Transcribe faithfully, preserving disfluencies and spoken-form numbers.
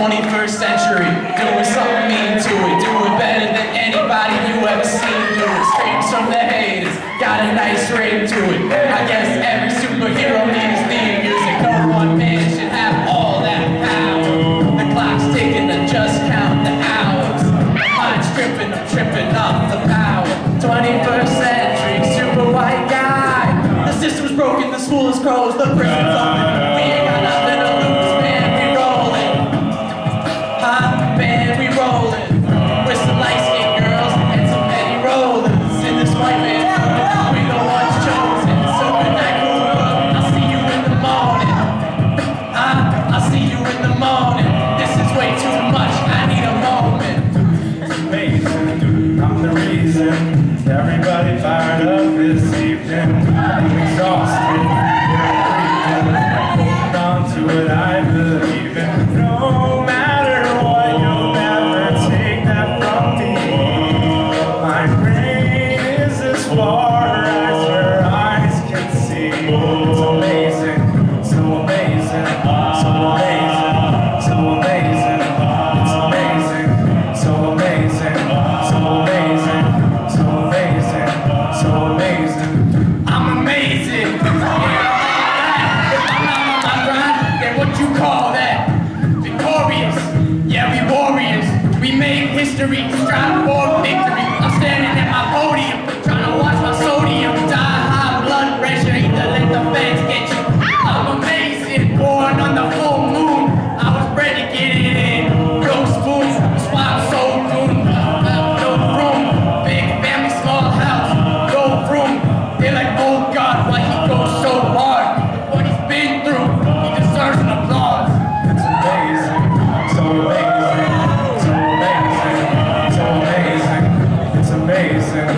twenty-first century, doing something mean to it, doing better than anybody you ever seen do it. Screams from the haters, got a nice ring to it. I guess every superhero needs theme music. No one man should have all that power. The clock's ticking, I just count the hours. My mind's tripping, I'm tripping off the power. twenty-first century, super white guy. The system's broken, the school is closed, the prison's open. We ain't got nothing to lose, man, we rollin'. Huh, man, we rollin'. With some light-skinned girls and some Eddie rollers. In this white man, we the ones chosen. So good night, cool, I'll see you in the morning. Huh, I'll see you in the morning. This is way too much, I need a moment. It's amazing, I'm the reason everybody fired up this evening. I'm exhausted, holding on to what I believe in. No matter what, you'll never take that from me. My brain is as far as your eyes can see. It's amazing, so amazing, so amazing, so amazing. It's amazing, so amazing, so amazing, so amazing, so amazing. I'm amazing. If I'm not on my grind, then what you call that? Victorious. Yeah, we warriors. We made history, strive for victory. I'm standing at my podium, trying to watch my sodium die. High blood pressure, either let the fans get you. I'm amazing, born on the full moon. I was bred to get it in. No spoon, that's why I'm so doomed. No room, big family, small house, no room. They're like, oh God, why he goes so hard? What he's been through, he deserves an applause. It's amazing, so amazing, so amazing, so amazing. It's amazing,